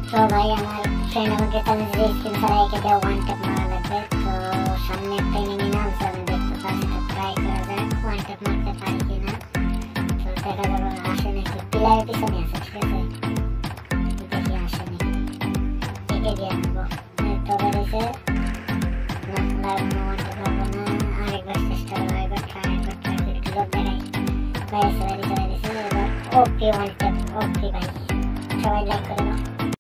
তো ভাই আমার ফ্রেন্ড আমাকে চ্যালেঞ্জ দিয়ে স্ক্রিন ছাড়া একে দিয়ে ওয়ান ট্যাপ মারা লাগবে। তো সামনে একটা এনিমি নামছে, আমি দেখতে পাচ্ছি, তো ট্রাই করা যাক ওয়ান ট্যাপ মারতে পারি কিনা। তো দেখা যাবে আসে নাকি, পিলারের পিছনে আছে, ঠিক আছে দেখি আসে নাকি, একে দিয়ে নেবো। তো বেড়েছে লাগবো না, ওয়ান ট্যাপ লাগবো না, আরেকবার চেষ্টা করবো, একবার ট্রাই করে একটু লোক দেখাই। বাইরে এবার ওপি ওয়ান ট্যাপ, ওপি ভাই, সবাই লাইক করে দাও।